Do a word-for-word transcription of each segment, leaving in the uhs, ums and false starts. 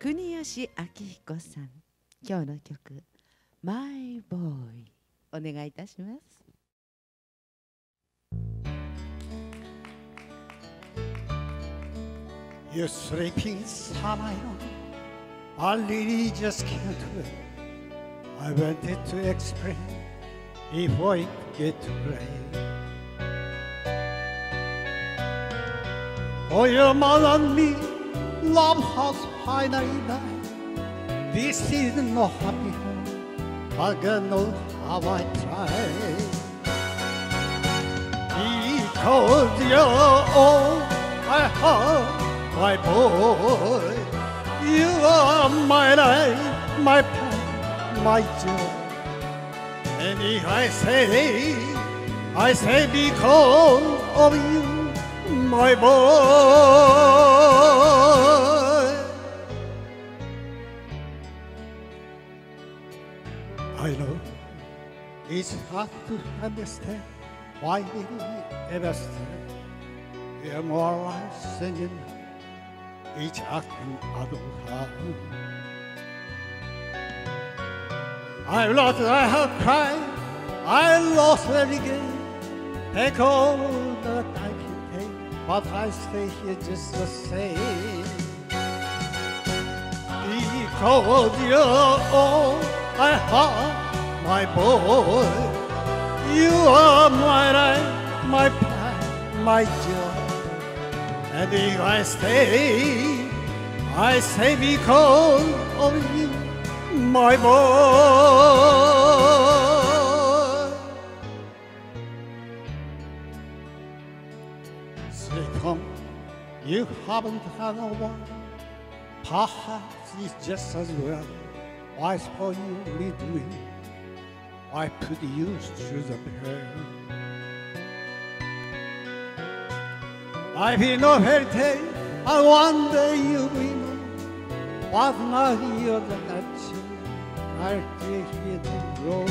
国吉明彦さん、今日の曲「My Boy」お願いいたします。 You're sleeping somewhere, I really just can't wait. I wanted to explain before it get too late. For your mother and me, love has finally died. This is no happy home, I don't know how I tried. Because you're all I have, my boy, you are my life, my pride, my joy. And if I say, I say because of you, my boy. I know it's hard to understand why did we ever stand. We are more lives than you know. Each acting adult heart. I lost, I have cried, I lost every game. Take all the time you take, but I stay here just the same. Because you're all I have, my boy. You are my life, my pride, my joy. And if I stay, I say because of you, my boy. Say, come, you haven't had a while. Perhaps it's just as well. Why for you redoing? Why put you through the pain? I feel no fairy tale, and one day you'll be know. But now you're the natural, I'll stay here to grow.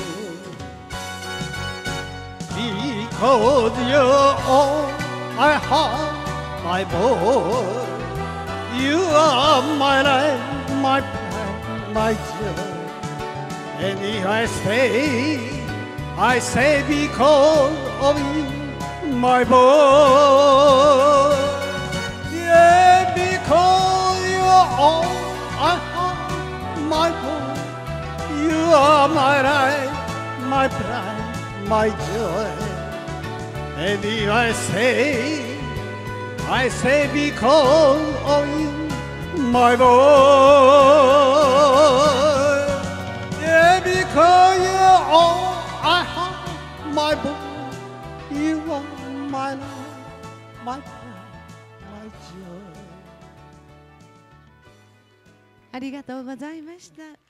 Because you're all I have, my boy. You are my life, my pride, my joy. And if I stay, I say because of you, my boy. Yeah, because you're all I have, my boy. You are my life, my pride, my joy. And if I say, I say because of you, my boy. Yeah, because you're all I have, my boy. You are my life, my pride, my joy. ありがとうございました。